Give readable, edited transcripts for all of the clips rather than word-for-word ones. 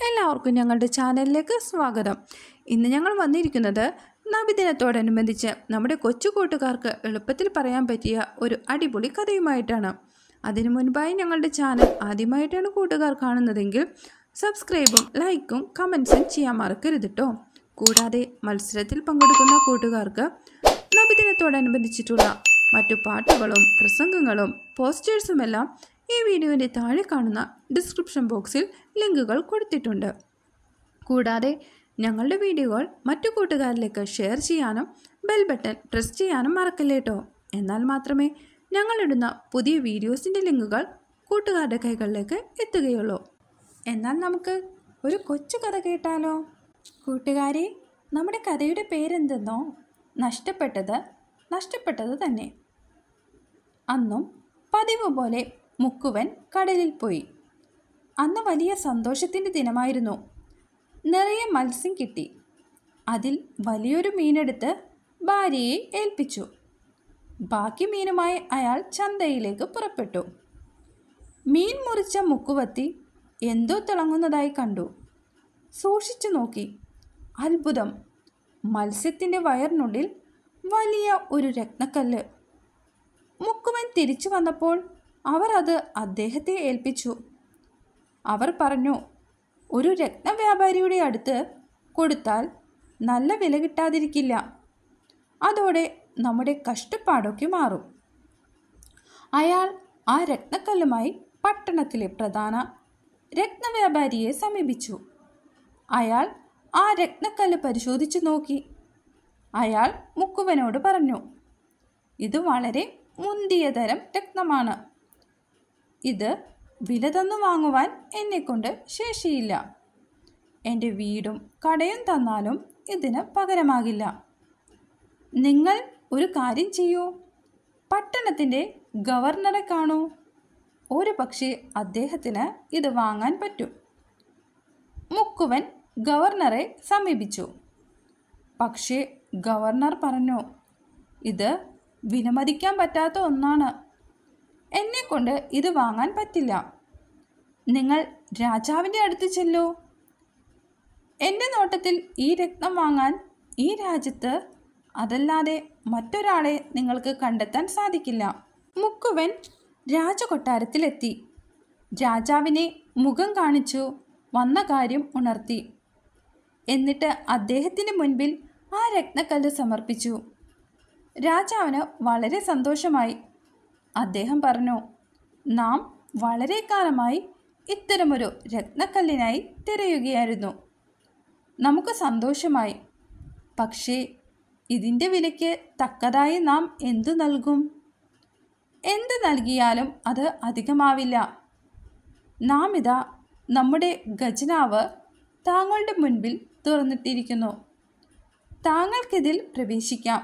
എല്ലാവർക്കും ഞങ്ങളുടെ ചാനലിലേക്ക് സ്വാഗതം. ഇന്ന് ഞങ്ങൾ വന്നിരിക്കുന്നത് നബിദിനത്തോടനുബന്ധിച്ച് നമ്മുടെ കൊച്ചു കൂട്ടുകാർക്ക് എളുപ്പത്തിൽ പറയാൻ പറ്റിയ ഒരു അടിപൊളി കഥയുമായിട്ടാണ്. അതിനു മുൻപായി ഞങ്ങളുടെ ചാനൽ ആദ്യമായിട്ടാണ് കൂട്ടുകാർ കാണുന്നതെങ്കിൽ സബ്സ്ക്രൈബും ലൈക്കും കമൻസും ചെയ്യാൻ മറക്കരുത് കേട്ടോ. കൂടാതെ മത്സരത്തിൽ പങ്കെടുക്കുന്ന കൂട്ടുകാർക്ക് നബിദിനത്തോടനുബന്ധിച്ചിട്ടുള്ള മറ്റു പാട്ടുകളും പ്രസംഗങ്ങളും പോസ്റ്റേഴ്സുമെല്ലാം ഈ വീഡിയോയുടെ താഴെ കാണുന്ന ഡിസ്ക്രിപ്ഷൻ ബോക്സിൽ ലിങ്കുകൾ കൊടുത്തിട്ടുണ്ട്. കൂടാതെ ഞങ്ങളുടെ വീഡിയോകൾ മറ്റു കൂട്ടുകാരിലേക്ക് ഷെയർ ചെയ്യാനും ബെൽ ബട്ടൺ പ്രസ് ചെയ്യാനും മറക്കല്ലേ കേട്ടോ. എന്നാൽ മാത്രമേ ഞങ്ങളിടുന്ന പുതിയ വീഡിയോസിൻ്റെ ലിങ്കുകൾ കൂട്ടുകാരുടെ കൈകളിലേക്ക് എത്തുകയുള്ളൂ. എന്നാൽ നമുക്ക് ഒരു കൊച്ചു കഥ കേട്ടാലോ? കൂട്ടുകാരെ, നമ്മുടെ കഥയുടെ പേരെന്തെന്നോ? നഷ്ടപ്പെട്ടത് തന്നെ. അന്നും പതിവ് പോലെ മുക്കുവൻ കടലിൽ പോയി. അന്ന് വലിയ സന്തോഷത്തിൻ്റെ ദിനമായിരുന്നു. നിറയെ മത്സ്യം കിട്ടി. അതിൽ വലിയൊരു മീനെടുത്ത് ഭാര്യയെ ഏൽപ്പിച്ചു. ബാക്കി മീനുമായി അയാൾ ചന്തയിലേക്ക് പുറപ്പെട്ടു. മീൻ മുറിച്ച മുക്കുവത്തി എന്തോ തിളങ്ങുന്നതായി കണ്ടു. സൂക്ഷിച്ചു നോക്കി. അത്ഭുതം! മത്സ്യത്തിൻ്റെ വയറിനുള്ളിൽ വലിയ ഒരു രത്നക്കല്ല്. മുക്കുവൻ തിരിച്ചു വന്നപ്പോൾ അവർ അത് അദ്ദേഹത്തെ ഏൽപ്പിച്ചു. അവർ പറഞ്ഞു, ഒരു രത്നവ്യാപാരിയുടെ അടുത്ത് കൊടുത്താൽ നല്ല വില കിട്ടാതിരിക്കില്ല. അതോടെ നമ്മുടെ കഷ്ടപ്പാടൊക്കെ മാറും. അയാൾ ആ രത്നക്കല്ലുമായി പട്ടണത്തിലെ പ്രധാന രത്നവ്യാപാരിയെ സമീപിച്ചു. അയാൾ ആ രത്നക്കല്ല് പരിശോധിച്ചു നോക്കി. അയാൾ മുക്കുവനോട് പറഞ്ഞു, ഇത് വളരെ മുന്തിയ തരം രത്നമാണ്. ഇത് വില തന്നു വാങ്ങുവാൻ എന്നെക്കൊണ്ട് ശേഷിയില്ല. എൻ്റെ വീടും കടയും തന്നാലും ഇതിന് പകരമാകില്ല. നിങ്ങൾ ഒരു കാര്യം ചെയ്യൂ, പട്ടണത്തിൻ്റെ ഗവർണറെ കാണൂ. ഒരു പക്ഷേ അദ്ദേഹത്തിന് ഇത് വാങ്ങാൻ പറ്റും. മുക്കുവൻ ഗവർണറെ സമീപിച്ചു. പക്ഷേ ഗവർണർ പറഞ്ഞു, ഇത് വിലമതിക്കാൻ പറ്റാത്ത ഒന്നാണ്. എന്നെക്കൊണ്ട് ഇത് വാങ്ങാൻ പറ്റില്ല. നിങ്ങൾ രാജാവിൻ്റെ അടുത്ത് ചെല്ലൂ. എൻ്റെ നോട്ടത്തിൽ ഈ രത്നം വാങ്ങാൻ ഈ രാജ്യത്ത് അതല്ലാതെ മറ്റൊരാളെ നിങ്ങൾക്ക് കണ്ടെത്താൻ സാധിക്കില്ല. മുക്കുവൻ രാജകൊട്ടാരത്തിലെത്തി. രാജാവിനെ മുഖം കാണിച്ചു വന്ന കാര്യം ഉണർത്തി. എന്നിട്ട് അദ്ദേഹത്തിന് മുൻപിൽ ആ രത്നക്കല്ല് സമർപ്പിച്ചു. രാജാവിന് വളരെ സന്തോഷമായി. അദ്ദേഹം പറഞ്ഞു, നാം വളരെ കാലമായി ഇത്തരമൊരു രത്നക്കല്ലിനായി തിരയുകയായിരുന്നു. നമുക്ക് സന്തോഷമായി. പക്ഷേ ഇതിൻ്റെ വിലയ്ക്ക് തക്കതായി നാം എന്തു നൽകും? എന്ത് നൽകിയാലും അത് അധികമാവില്ല. നാം ഇതാ നമ്മുടെ ഖജനാവ് താങ്കളുടെ മുൻപിൽ തുറന്നിട്ടിരിക്കുന്നു. താങ്കൾക്കിതിൽ പ്രവേശിക്കാം.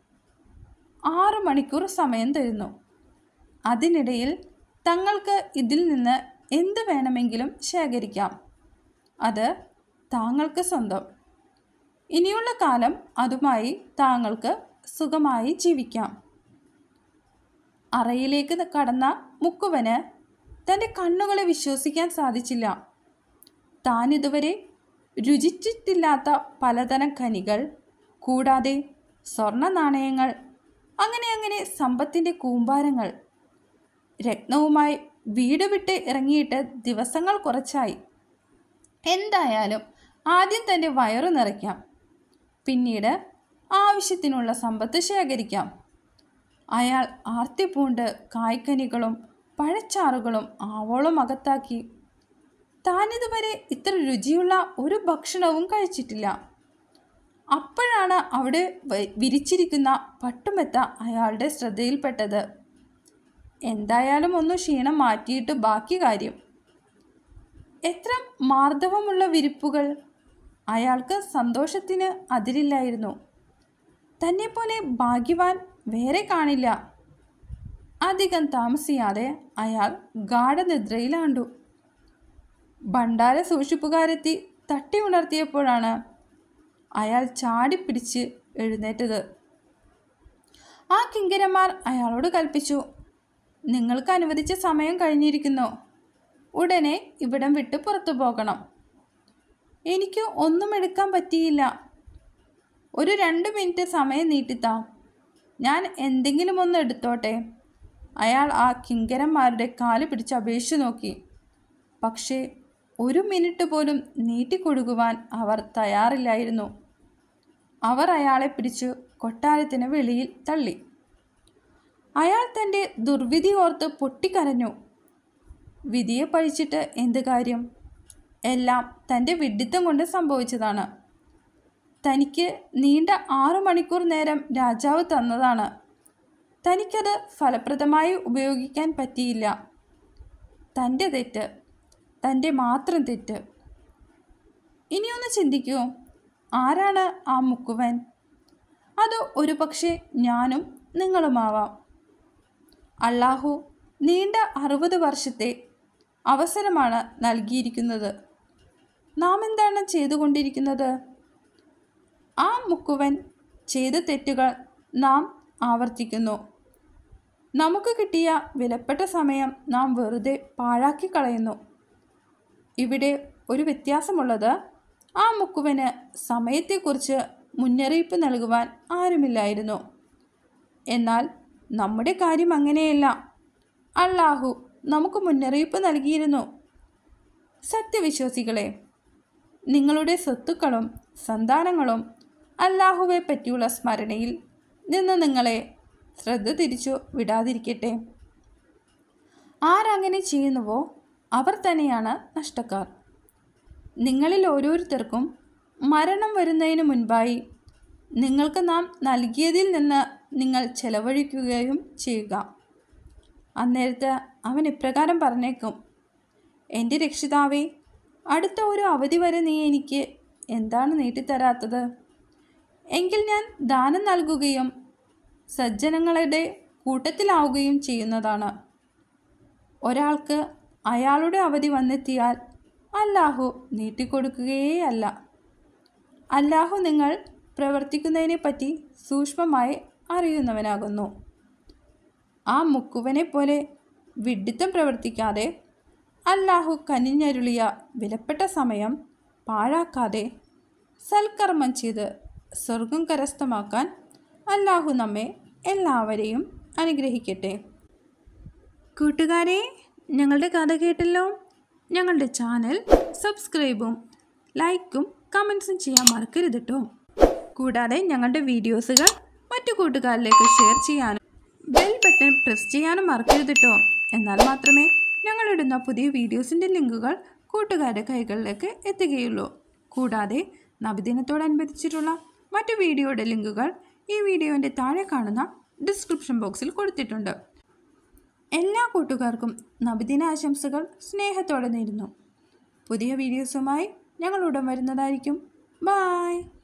6 മണിക്കൂർ സമയം തരുന്നു. അതിനിടയിൽ തങ്ങൾക്ക് ഇതിൽ നിന്ന് എന്ത് വേണമെങ്കിലും ശേഖരിക്കാം. അത് താങ്കൾക്ക് സ്വന്തം. ഇനിയുള്ള കാലം അതുമായി താങ്കൾക്ക് സുഖമായി ജീവിക്കാം. അറയിലേക്ക് കടന്ന മുക്കുവന് തൻ്റെ കണ്ണുകളെ വിശ്വസിക്കാൻ സാധിച്ചില്ല. താൻ ഇതുവരെ രുചിച്ചിട്ടില്ലാത്ത പലതരം ഖനികൾ, കൂടാതെ സ്വർണ്ണ നാണയങ്ങൾ, അങ്ങനെ സമ്പത്തിൻ്റെ കൂമ്പാരങ്ങൾ. രത്നവുമായി വീട് വിട്ട് ഇറങ്ങിയിട്ട് ദിവസങ്ങൾ കുറച്ചായി. എന്തായാലും ആദ്യം തൻ്റെ വയറു നിറയ്ക്കാം. പിന്നീട് ആവശ്യത്തിനുള്ള സമ്പത്ത് ശേഖരിക്കാം. അയാൾ ആർത്തി പൂണ്ട് കായ്ക്കനികളും പഴച്ചാറുകളും ആവോളം അകത്താക്കി. താനിതുവരെ ഇത്ര രുചിയുള്ള ഒരു ഭക്ഷണവും കഴിച്ചിട്ടില്ല. അപ്പോഴാണ് അവിടെ വിരിച്ചിരിക്കുന്ന പട്ടുമെത്ത അയാളുടെ ശ്രദ്ധയിൽപ്പെട്ടത്. എന്തായാലും ഒന്ന് ക്ഷീണം മാറ്റിയിട്ട് ബാക്കി കാര്യം. എത്ര മാർദ്ദവമുള്ള വിരിപ്പുകൾ! അയാൾക്ക് സന്തോഷത്തിന് അതിരില്ലായിരുന്നു. തന്നെപ്പോലെ ഭാഗ്യവാൻ വേറെ കാണില്ല. അധികം താമസിയാതെ അയാൾ ഗാഠനിദ്രയിലാണ്ടു. ഭണ്ഡാര സൂക്ഷിപ്പുകാരെത്തി തട്ടി ഉണർത്തിയപ്പോഴാണ് അയാൾ ചാടിപ്പിടിച്ച് എഴുന്നേറ്റത്. ആ കിങ്കരന്മാർ അയാളോട് കൽപ്പിച്ചു, നിങ്ങൾക്ക് അനുവദിച്ച സമയം കഴിഞ്ഞിരിക്കുന്നു. ഉടനെ ഇവിടം വിട്ട് പുറത്തു പോകണം. എനിക്ക് ഒന്നും എടുക്കാൻ പറ്റിയില്ല. ഒരു 2 മിനിറ്റ് സമയം നീട്ടിത്താ, ഞാൻ എന്തെങ്കിലും ഒന്ന് എടുത്തോട്ടെ. അയാൾ ആ കിങ്കരന്മാരുടെ കാല് പിടിച്ച് അപേക്ഷിച്ചു നോക്കി. പക്ഷേ 1 മിനിറ്റ് പോലും നീട്ടിക്കൊടുക്കുവാൻ അവർ തയ്യാറില്ലായിരുന്നു. അവർ അയാളെ പിടിച്ചു കൊട്ടാരത്തിന് വെളിയിൽ തള്ളി. അയാൾ തൻ്റെ ദുർവിധി ഓർത്ത് പൊട്ടിക്കരഞ്ഞു. വിധിയെ പഴിച്ചിട്ട് എന്ത് കാര്യം? എല്ലാം തൻ്റെ വിഡ്ഢിത്തം കൊണ്ട് സംഭവിച്ചതാണ്. തനിക്ക് നീണ്ട 6 മണിക്കൂർ നേരം രാജാവ് തന്നതാണ്. തനിക്കത് ഫലപ്രദമായി ഉപയോഗിക്കാൻ പറ്റിയില്ല. തൻ്റെ തെറ്റ്, തൻ്റെ മാത്രം തെറ്റ്. ഇനിയൊന്ന് ചിന്തിക്കൂ, ആരാണ് ആ മുക്കുവൻ? അത് ഒരുപക്ഷെ ഞാനും നിങ്ങളുമാവാം. അല്ലാഹു നീണ്ട 60 വർഷത്തെ അവസരമാണ് നൽകിയിരിക്കുന്നത്. നാം എന്താണ് ചെയ്തുകൊണ്ടിരിക്കുന്നത്? ആ മുക്കുവൻ ചെയ്ത തെറ്റുകൾ നാം ആവർത്തിക്കുന്നു. നമുക്ക് കിട്ടിയ വിലപ്പെട്ട സമയം നാം വെറുതെ പാഴാക്കി കളയുന്നു. ഇവിടെ ഒരു വ്യത്യാസമുള്ളത്, ആ മുക്കുവന് സമയത്തെക്കുറിച്ച് മുന്നറിയിപ്പ് നൽകുവാൻ ആരുമില്ലായിരുന്നു. എന്നാൽ നമ്മുടെ കാര്യം അങ്ങനെയല്ല. അല്ലാഹു നമുക്ക് മുന്നറിയിപ്പ് നൽകിയിരുന്നു. സത്യവിശ്വാസികളെ, നിങ്ങളുടെ സ്വത്തുക്കളും സന്താനങ്ങളും അല്ലാഹുവെ പറ്റിയുള്ള സ്മരണയിൽ നിന്ന് നിങ്ങളെ ശ്രദ്ധ തിരിച്ചു വിടാതിരിക്കട്ടെ. ആരങ്ങനെ ചെയ്യുന്നുവോ അവർ തന്നെയാണ് നഷ്ടക്കാർ. നിങ്ങളിൽ ഓരോരുത്തർക്കും മരണം വരുന്നതിന് മുൻപായി നിങ്ങൾക്ക് നാം നൽകിയതിൽ നിന്ന് നിങ്ങൾ ചെലവഴിക്കുകയും ചെയ്യുക. അന്നേരത്ത് അവൻ ഇപ്രകാരം പറഞ്ഞേക്കും: എൻ്റെ രക്ഷിതാവേ, അടുത്ത ഒരു അവധി വരെ നീ എനിക്ക് എന്താണ് നീട്ടിത്തരാത്തത്? എങ്കിൽ ഞാൻ ദാനം നൽകുകയും സജ്ജനങ്ങളുടെ കൂട്ടത്തിലാവുകയും ചെയ്യുന്നതാണ്. ഒരാൾക്ക് അയാളുടെ അവധി വന്നെത്തിയാൽ അല്ലാഹു നീട്ടിക്കൊടുക്കുകയേയല്ല. അല്ലാഹു നിങ്ങൾ പ്രവർത്തിക്കുന്നതിനെപ്പറ്റി സൂക്ഷ്മമായി അറിയുന്നവനാകുന്നു. ആ മുക്കുവനെ പോലെ വിഡ്ഢിത്തം പ്രവർത്തിക്കാതെ, അല്ലാഹു കനിഞ്ഞരുളിയ വിലപ്പെട്ട സമയം പാഴാക്കാതെ സൽക്കർമ്മം ചെയ്ത് സ്വർഗം കരസ്ഥമാക്കാൻ അല്ലാഹു നമ്മെ എല്ലാവരെയും അനുഗ്രഹിക്കട്ടെ. കൂട്ടുകാരെ, ഞങ്ങളുടെ കഥ കേട്ടല്ലോ. ഞങ്ങളുടെ ചാനൽ സബ്സ്ക്രൈബും ലൈക്കും കമൻസും ചെയ്യാൻ മറക്കരുത് കേട്ടോ. കൂടാതെ ഞങ്ങളുടെ വീഡിയോസുകൾ മറ്റു കൂട്ടുകാരിലേക്ക് ഷെയർ ചെയ്യാനും ബെൽ ബട്ടൺ പ്രസ് ചെയ്യാനും മറക്കരുത് കേട്ടോ. എന്നാൽ മാത്രമേ ഞങ്ങളിടുന്ന പുതിയ വീഡിയോസിൻ്റെ ലിങ്കുകൾ കൂട്ടുകാരുടെ കൈകളിലേക്ക് എത്തുകയുള്ളൂ. കൂടാതെ നബിദിനത്തോടനുബന്ധിച്ചിട്ടുള്ള മറ്റു വീഡിയോയുടെ ലിങ്കുകൾ ഈ വീഡിയോൻ്റെ താഴെ കാണുന്ന ഡിസ്ക്രിപ്ഷൻ ബോക്സിൽ കൊടുത്തിട്ടുണ്ട്. എല്ലാ കൂട്ടുകാർക്കും നബിദിന ആശംസകൾ സ്നേഹത്തോടെ നേരുന്നു. പുതിയ വീഡിയോസുമായി ഞങ്ങൾ ഉടൻ വരുന്നതായിരിക്കും. ബായ്.